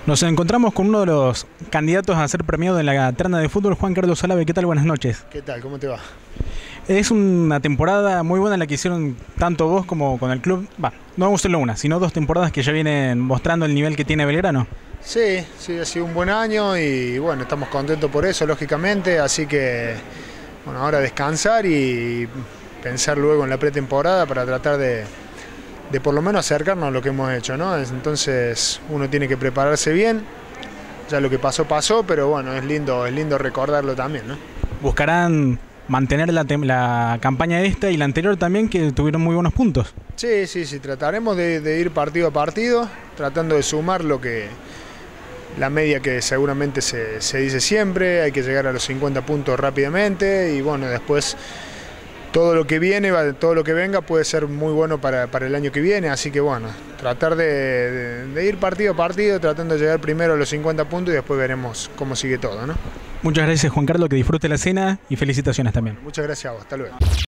Nos encontramos con uno de los candidatos a ser premiado en la terna de fútbol, Juan Carlos Alave. ¿Qué tal? Buenas noches. ¿Qué tal? ¿Cómo te va? Es una temporada muy buena la que hicieron tanto vos como con el club. No solo una, sino dos temporadas que ya vienen mostrando el nivel que tiene Belgrano. Sí, ha sido un buen año y bueno, estamos contentos por eso, lógicamente. Así que, bueno, ahora descansar y pensar luego en la pretemporada para tratar de por lo menos acercarnos a lo que hemos hecho, ¿no? Entonces uno tiene que prepararse bien. Ya lo que pasó, pasó, pero bueno, es lindo recordarlo también, ¿no? Buscarán mantener la campaña esta y la anterior también, que tuvieron muy buenos puntos. Sí, trataremos de ir partido a partido, tratando de sumar la media que seguramente se dice siempre. Hay que llegar a los 50 puntos rápidamente y bueno, después todo lo que viene, todo lo que venga puede ser muy bueno para el año que viene, así que bueno, tratar de ir partido a partido, tratando de llegar primero a los 50 puntos y después veremos cómo sigue todo, ¿no? Muchas gracias, Juan Carlos, que disfrute la cena y felicitaciones también. Muchas gracias a vos, hasta luego.